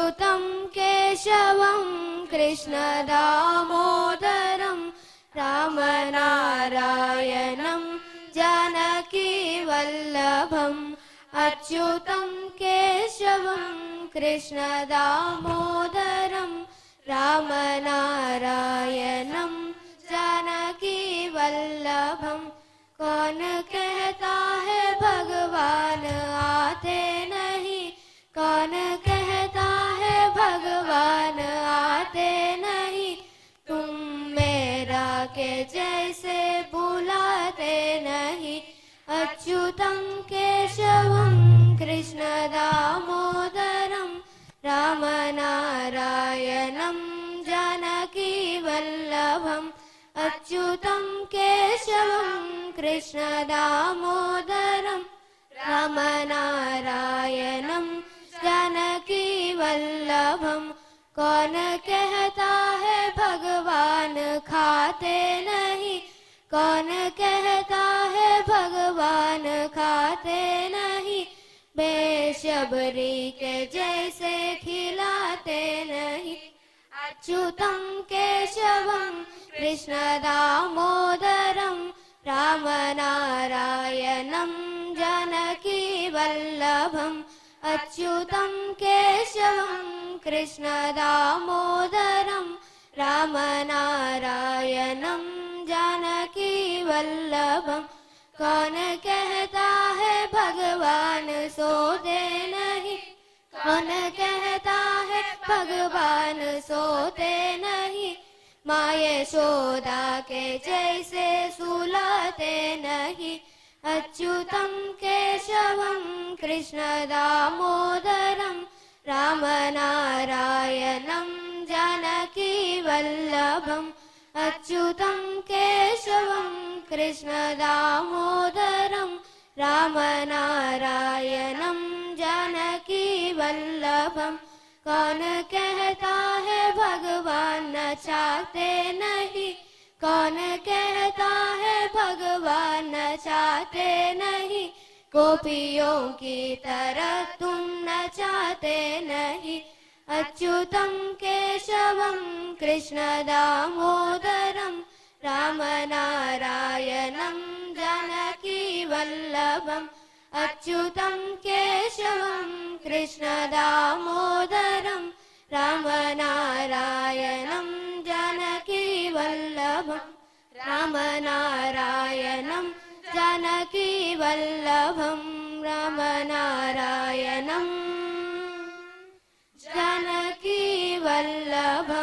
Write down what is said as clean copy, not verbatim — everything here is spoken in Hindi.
अच्युतं केशवं कृष्णदामोदरं रामनारायणं जानकीवल्लभम् अच्युतं केशवं कृष्णदामोदरं रामनारायणं जानकीवल्लभम्। कौन कहता है भगवान आते नहीं, कौन कहता है भगवान आते नहीं, तुम मेरा के जैसे बुलाते नहीं। अच्युतं केशवं कृष्णदामोदरं रामनारायणं जानकीवल्लभम् अच्युतं केशवं कृष्णदामोदरं रामनारायणं जानकीवल्लभम्। कौन कहता है भगवान खाते नहीं, कौन कहता है भगवान खाते नहीं, बेशबरी के जैसे खिलाते नहीं। अच्युतं केशवं कृष्णदामोदरं रामनारायणं जानकीवल्लभम् अच्युतं केशवं कृष्णदामोदरं रामनारायणं जानकीवल्लभम्। कौन कहता है भगवान सोते नहीं, कौन कहता है भगवान सोते नहीं, माँ यशोदा के जैसे सुलाते नहीं। अच्युतं केशवं कृष्णदामोदरं रामनारायणं जानकीवल्लभम् अच्युतं केशवं कृष्णदामोदरं रामनारायणं जानकीवल्लभम्। कौन कहता है भगवान नचाते नहीं, कौन कहता है भगवान नचाते नहीं, गोपियों की तरह तुम नचाते नहीं। अच्युतं केशवं कृष्णदामोदरं रामनारायणं जानकीवल्लभम् अच्युतं केशवं कृष्णदामोदरं रामनारायणं जानकीवल्लभम् रामनारायणं जानकीवल्लभं रामनारायणं जानकीवल्लभम्।